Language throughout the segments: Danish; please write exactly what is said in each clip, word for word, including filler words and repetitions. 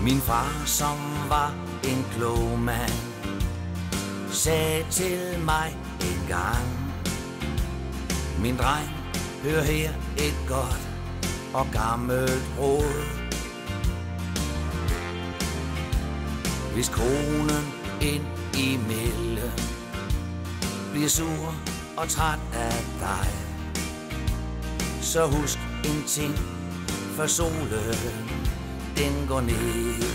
Min far, som var en klog mand, sagde til mig en gang: min dreng, hør her et godt og gammelt råd. Hvis konen ind imellem bliver sur og træt af dig, så husk en ting, for solen den går ned.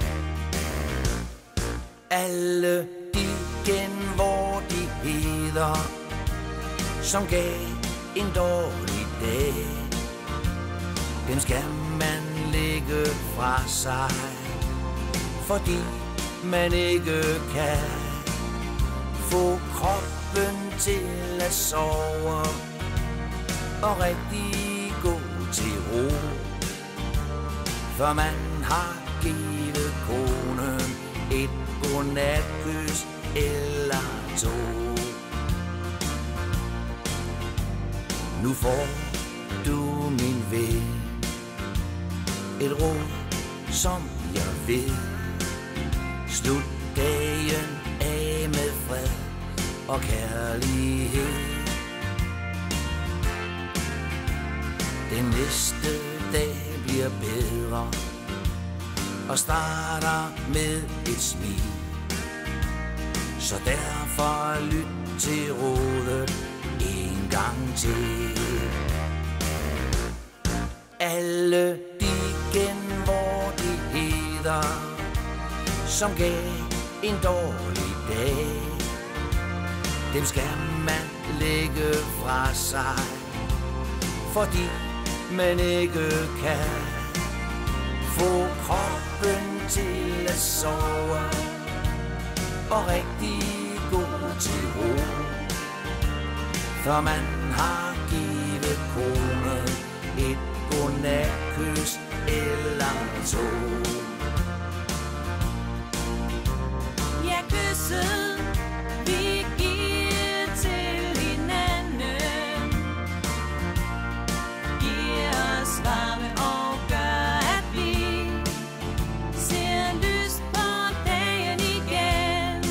Alle de genvordigheder, som gav en dårlig dag, dem skal man lægge fra sig, fordi man ikke kan få kroppen til at sove og rigtig gå til ro, for man har givet konen et godnatkys eller to. Nu får du, min ven, et råd, som jeg ved. Slut dagen af med fred og kærlighed. Den næste dag bliver bedre og starter med et smil, så derfor lyt til rådet en gang til. Alle de genvordigheder, som gav en dårlig dag, dem skal man lægge fra sig, fordi man ikke kan få kroppen til at sove og rigtig gå til ro, for man har givet konen et godnatkys eller to. Ja, kysset vi giver til hinanden giver os varme og gør, at vi ser lyst på dagen igen.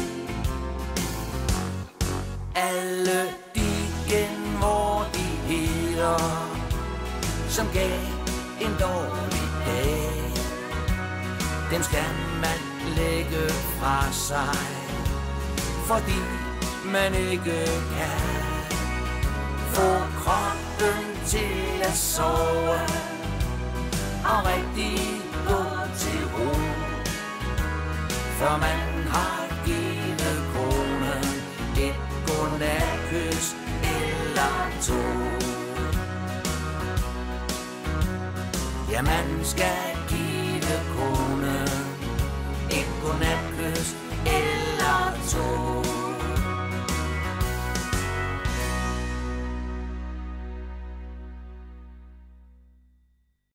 Alle de genvordigheder, som gav en dårlig dag, dem skal man lægge fra sig, fordi man ikke kan få kroppen til at sove og rigtig gå til ro, for man har givet konen et godnatkys eller to. Ja, man skal give konen